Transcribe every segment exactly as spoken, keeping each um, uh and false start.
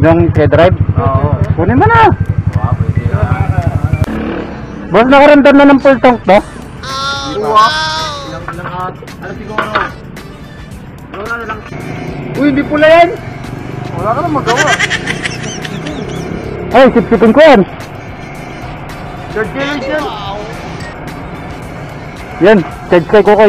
Yung K-Drive? Oo. Kunin mo na. Wow, pwede na. Boss, nakarandam na ng full tank to? Wow! Ilang ilang at... Ano siguro? Ano na lang? Uy, hindi pula yan. Wala ka lang magawa. Ay, sip-sipin ko yan. Third challenge yan. Yan, charge kay Kukoy.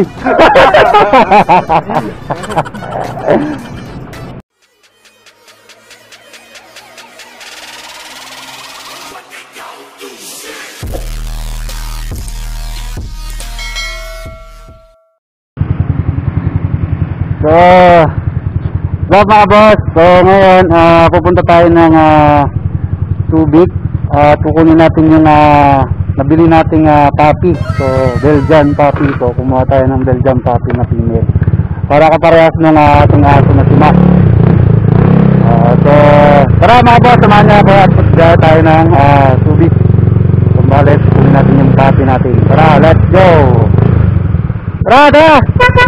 So, what's mga boss? So ngayon, uh, pupunta tayo ng uh, Subic at uh, kukunin natin yung uh, nabili nating uh, puppy. So, Belgian puppy ito. Kumuha tayo ng Belgian puppy na female para kaparehas ng uh, ating aso na si Max. Uh, so, tara mga boss, samahan niya ako at pagdaya tayo ng uh, Subic. Kung balit, kukunin natin yung puppy natin. Tara, let's go! Tara, tara!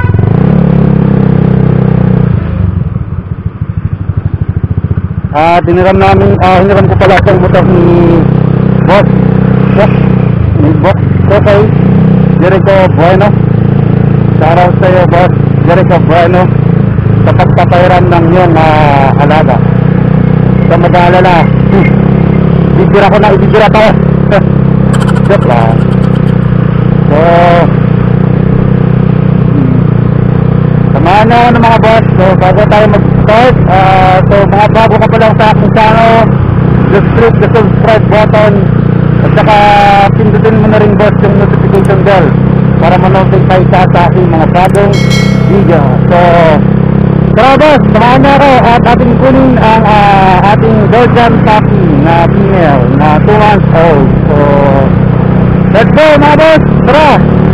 Ah, uh, diniram namin, ah, uh, hiniram ko pala itong motor ni Boss. Boss, ni Boss. Okay, Jericho Bueno. Shoutout sa iyo, Boss Jericho Bueno, sa pagpapairan ng iyong uh, alaga. Sa mag-aalala, hmm, bibira ko na, ibibira tayo. Joke lang. So, hmm, samahan na ng mga boss. So, bago tayo mag-start, uh, so mga bago ka pa lang sa aking channel, just click the subscribe button at saka pindutin mo na rin boss yung notification bell para ma-notify ka sa aking mga bagong video. So, tara boss, samahan na ako at ating kunin ang uh, ating Belgian puppy na female na two months old. So, let's go mga boss, tara!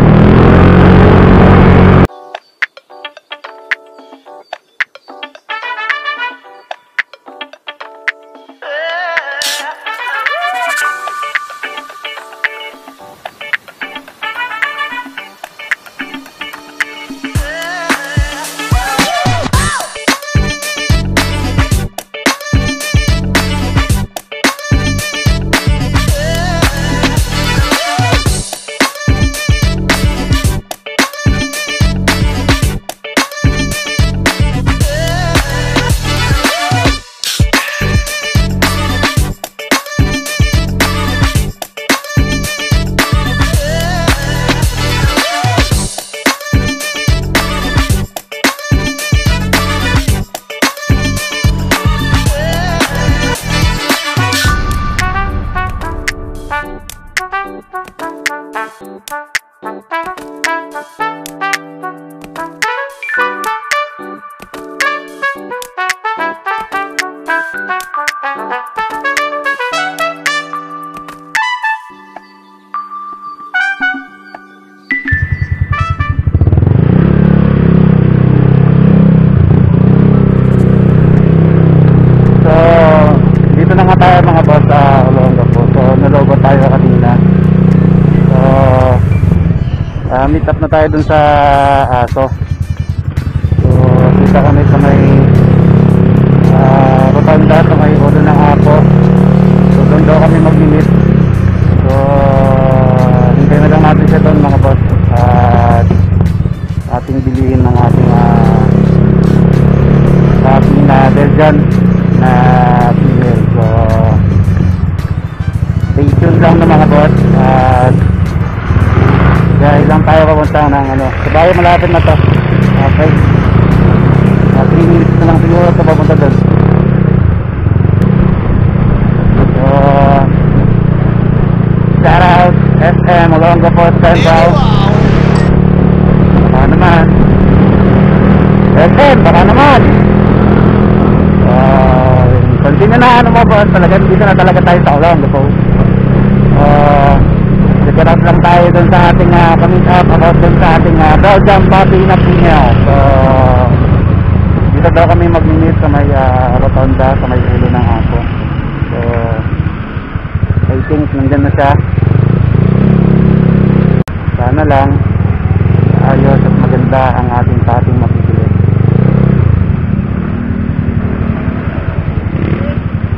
Uh, meet up na tayo dun sa aso. So kita kami sa may uh, Rotanda, sa may Odo ng Apo. So doon daw kami mag-meet. So hintay na lang natin siya doon mga boss at uh, ating bilihin ng ating uh, ating na Belgian na female. So stay tuned lang na mga boss at dahil lang tayo papunta ng ano, sabayo malapit na to. Okay, uh, three minutes na lang siguro ito papunta doon. So shout out S M Olonga po Central. Baka naman S M, baka naman uh, continue na ano mo boss, talaga dito na talaga tayo sa Olonga po. uh, Nagkaroon lang tayo dun sa ating uh, pamit up about dun sa ating uh, Belgian puppy na female. So dito daw kami mag-meet sa may uh, Rotonda, sa may ulo ng Apo. So I think nandyan na siya. Sana lang ayos at maganda ang ating puppy mapipili.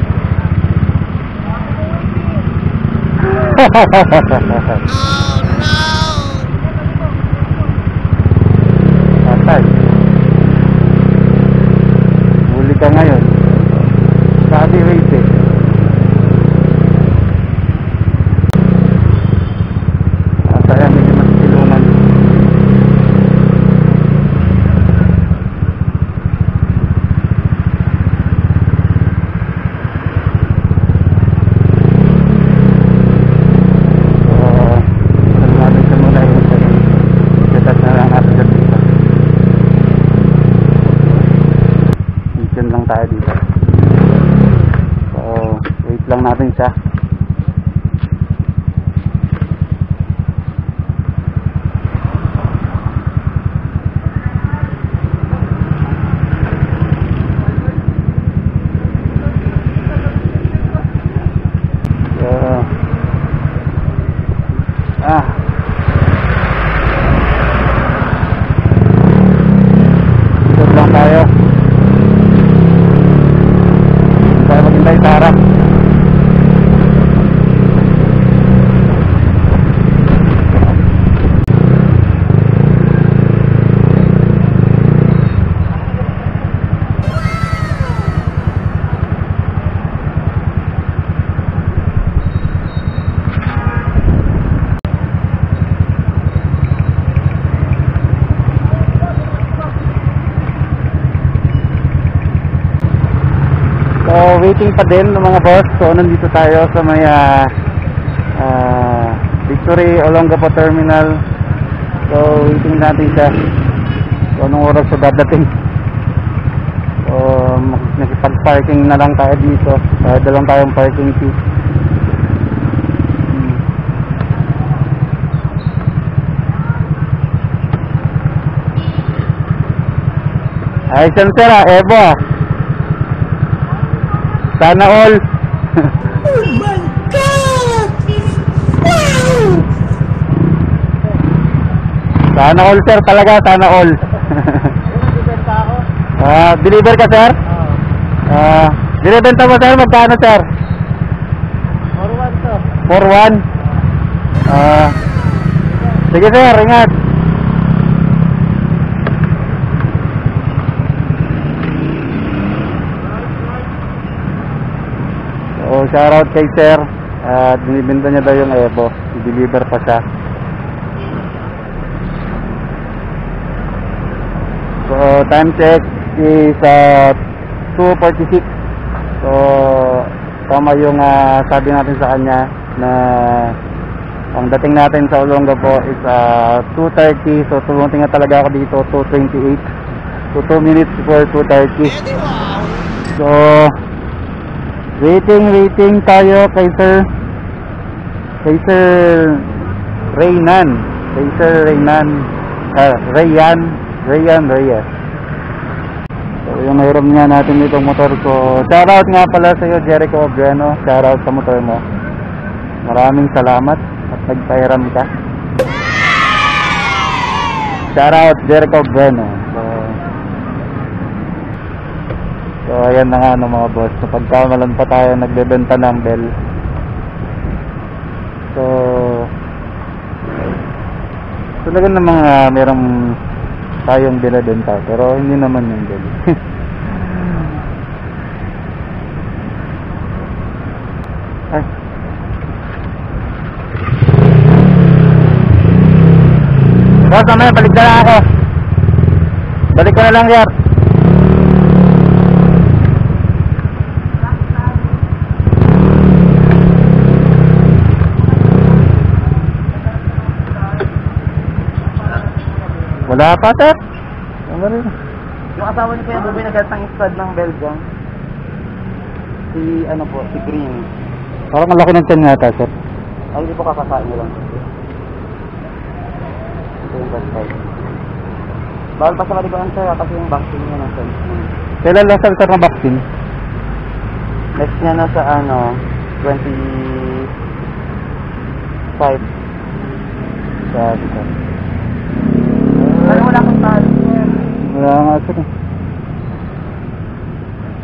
Patay. Huli ka ngayon. Sabi rate eh. At ayan, medyo mas silungan. Tayo dito. So, wait lang natin siya. So, ah. Dito lang tayo. Maghintay sa harap. So, waiting pa din ng mga boss. So, nandito tayo sa may uh, uh, Victory Olongapo Terminal. So, waiting natin siya. So, anong oras sa dadating? So, nakipag-parking na lang tayo dito. Dahil da lang tayong parking fee. Hmm. Ay, sensor ah, Evo ah. Sana all. Oh my God! Wow! Sana all sir talaga, sana all. Ah, deliver ka sir? Ah, binibenta mo sir, magkano sir? four one to. four one. Ah, sige sir, ingat. So, shoutout kay sir. At uh, binibenta niya daw yung Evo. I-deliver pa siya. So, time check is uh, two forty-six. So, tama yung uh, sabi natin sa kanya na ang dating natin sa Olongapo is uh, two thirty. So, tumuting na talaga ako dito two twenty-eight. So, two minutes before two thirty. So, waiting, waiting tayo kay Sir kay Sir Raynan kay Sir Raynan uh, Rayan Rayan Reyes. So yung mayroon nga natin itong motor ko. Shoutout nga pala sa iyo Jericho Obreno. Shoutout sa motor mo. Maraming salamat at nagpahiram ka. Shoutout Jericho Obreno. So So ayan na nga no mga boss. So pagkamalan pa tayo nagbebenta ng bell. So talaga namang uh, merong tayong binibenta pero hindi naman yung bell. Ay. Boss, mamaya balik na lang ako. Balik ko na lang sir. Wala pa, sir. Wala rin. Yung asawa niyo kaya bumili nagkatang stud ng Belgium. Si ano po, si Green. Parang ang laki ng tiyan yata, sir. Ay, hindi po kakasain niyo lang. Ito yung best side. Bawal pa sa kalikuan sir kasi yung vaccine niya nasa Kailan lang, sir, sir, na vaccine? next niya na sa ano, twenty-five. Sabi ko. Pero wala akong talo sir. Wala nga, sir.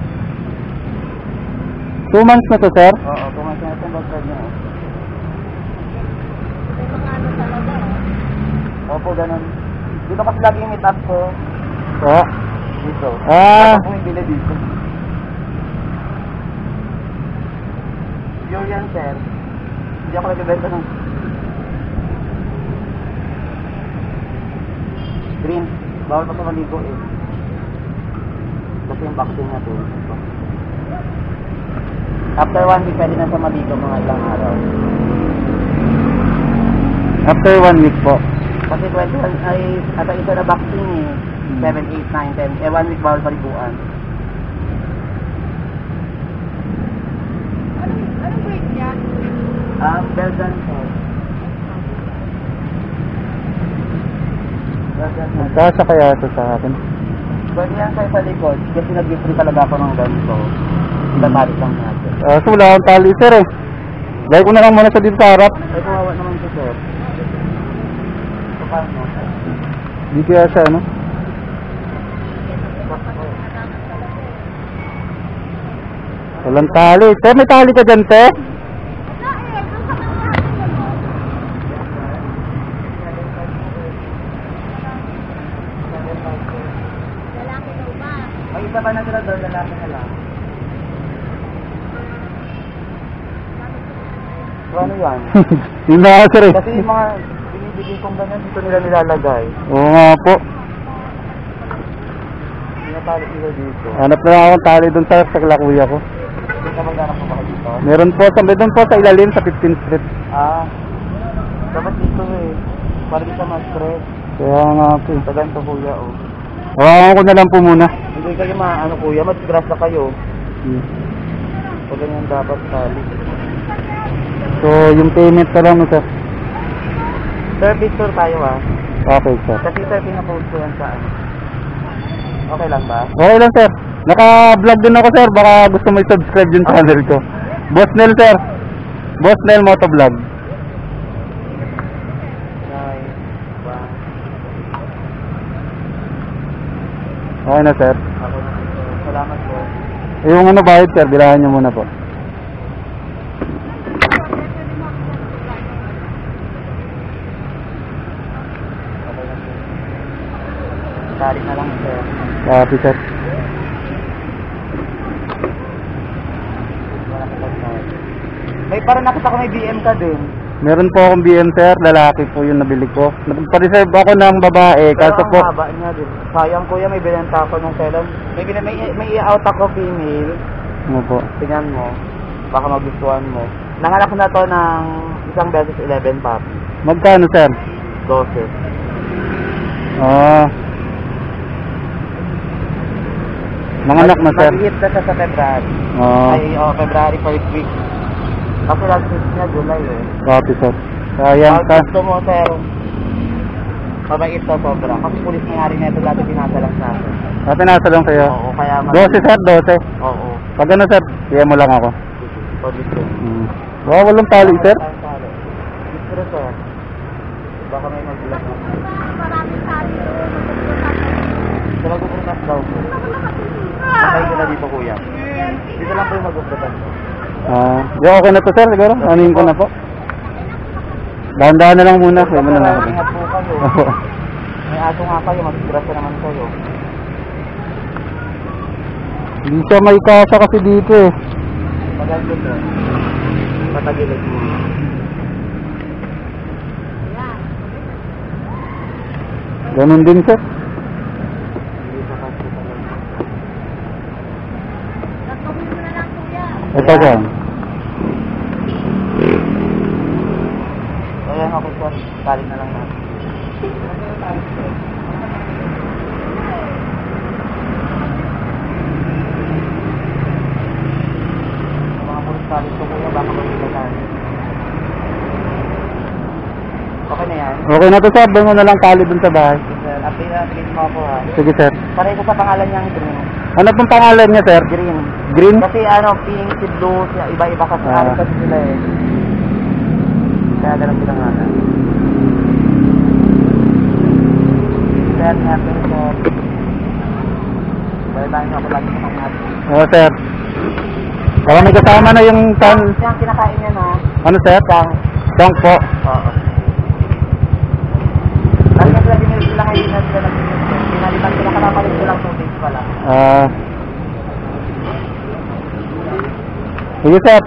Two months na to, sir? Oo, kumasya na itong best side niya. Opo, ganun. Dito kasi lagi yung meet up ko. Ah, Dito. Ah. Tapos bumibili dito. Pure yan, sir. Hindi ako nagbibenta ng green. Bawal pa sa maligo eh. Kasi yung vaccine na to. After one week, pwede na sa maligo mga ilang araw. after one week po. Kasi twenty-one ay ata isa na vaccine eh. seven, eight, nine, ten. Eh, one week bawal paliguan. Anong, anong grade niya? Um, well done, sir. Well done, sir. Magkasa kaya ito sa akin. Pwede yan sa'yo sa likod. Kasi nag-free talaga ako ng ganito. Itatalik lang natin. Ah, so wala akong tali sir eh. Lagay ko na lang muna sa dito sa harap. Ay, kawawa naman ito, sir. So, paano? Di kaya siya ano. Walang tali. Sir, may tali ka dyan, te? Lalaki daw ba? May isa pa na sila doon, lalaki na lang. So, ano yan? Hindi na sir eh. Kasi yung mga binibigay kong ganyan, dito nila nilalagay. Oo nga po. Pinatalik nila dito. Hanap na lang akong tali doon sa sa kuya ko. Hindi ka maghanap mo ba dito? Meron po, sa doon po sa ilalim sa fifteenth street. Ah, dapat dito eh. Para di ka ma-stress. Kaya nga po. Sa ganito, kuya, oh. Hawakan ko na lang po muna. Hindi kayo maano, kuya, mag-stress na kayo. Hmm. So, ganyan dapat tali. So, yung payment na lang sir. Sir, picture tayo ah. Okay sir. Kasi sir, pinapost ko yan sa ano. Okay lang ba? Okay lang sir. Naka-vlog din ako sir. Baka gusto mo i-subscribe yung channel ko. Boss Nel sir. Boss Nel Motovlog. Nice. Wow. Okay na sir. Okay na sir. Salamat po. Yung ano bayad sir, bilahan nyo muna po. Okay na sir. Tali na lang sir. Copy sir. Wala ka pag-tali. May parang nakita ko may B M ka din. Meron po akong B M sir, lalaki po yung nabili ko. Nagpa-reserve ako ng babae, kaso Pero po... ang haba niya din. Sayang kuya, may binenta ako ng selan. May, bin- may, may i-out ako female. Ano po? Tingnan mo. Baka magustuhan mo. Nanganak na to ng isang beses eleven puppy. Magkano sir? twelve. Ah. Nanganak na sir. Mag-hit na siya sa February. Ah. Ay, oh, February first week. Kasi last week niya, July eh. Copy sir. Sayang Pag ka. gusto mo, sir, mabait to sobra. Kasi pulis na nga rin ito dati pinasa lang sa akin. Ah, pinasa lang sa'yo. Oo, kaya mag- Dose sir, dose. Oo. Pag ano sir, kaya mo lang ako. Pag gusto. Hmm. Wow, walang tali sir. Gusto sir. Baka may mag-vlog na. Maraming tali doon. Sa mag-uprotas daw po. Nakay ko na dito kuya. Dito lang po yung mag-uprotas ko. Ah, yeah, okay na to sir, siguro. Anuhin ko na po. Dahan-dahan na lang muna. Kaya mo na lang ako. Ingat po kayo. Opo. May aso nga kayo, mag-stress na naman kayo. Hindi siya may kasa kasi dito eh. Maganda to. Patagilid mo. Ganun din sir. Hindi sa kasi talaga. Gagawin mo na lang kuya. Ito sir. Ayan ako sir. Tali na lang natin. Sa mga pulis tali ko kuya, baka mag-ilatan. Okay na yan. Okay na to sir, doon mo na lang tali dun sa bahay. Sir, update na, update mo ako ha. Sige sir. Pareho ko sa pangalan niyang green. Ano pong pangalan niya sir? Green. Green? Kasi ano, pink, si blue, siya, iba-iba kasi Ah. ano kasi sila eh. Kaya ganun sila nga na. Sir, natin sir. Dahil tayo ako lagi sa mga Oo sir. Baka may kasama na yung tan... Siyang kinakain niya na. Ano sir? Siyang. Siyang po. Oo. Ano Ah. Sige, sir.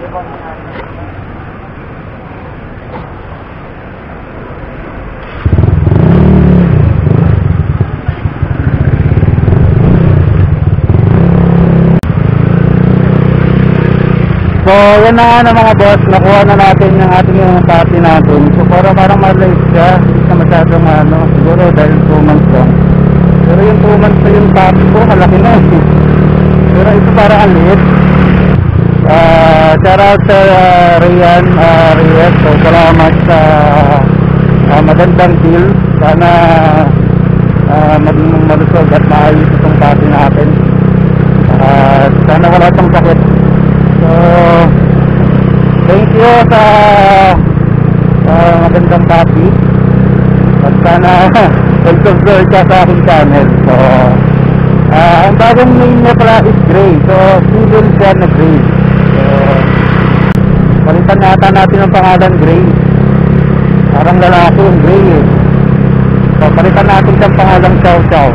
So, yan na nga na mga boss, nakuha na natin yung ating yung copy natin. So, para parang ma-live siya, hindi na masyadong ano, siguro dahil two months lang. Pero yung two months na yung copy ko, malaki na eh. Pero ito parang ang liit. Uh, shout out sa uh, Rian uh, Reyes. So, salamat sa uh, magandang deal. Sana uh, maging malusog at maayos itong copy natin. Uh, sana wala itong sakit. So, thank you sa uh, magandang copy at sana mag-subscribe ka sa aking channel. So, uh, ang bagong name niya pala is Gray. So, single siya na Gray. So, palitan nata natin ang pangalan Gray. Parang lalaki yung Gray eh. So, palitan natin siyang pangalan Chow Chow.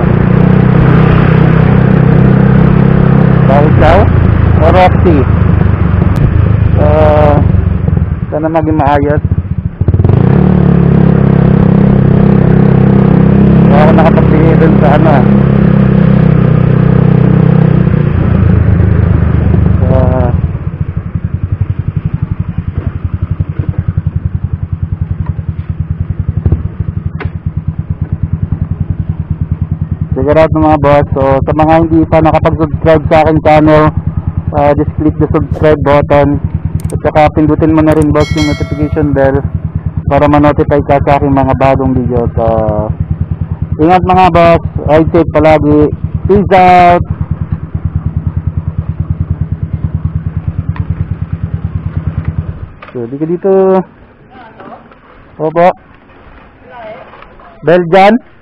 Chow Chow o Roxy. So, sana maging maayos. So, ako nakapagbigay dun sa ano. So, sigurado mga boss. So, sa mga hindi pa nakapag-subscribe sa aking channel, uh, just click the subscribe button. At saka pindutin mo na rin boss yung notification bell para ma-notify ka sa aking mga bagong video. So, ingat mga boss, ride safe palagi. Peace out! So, di ka dito. Opo. Belgian?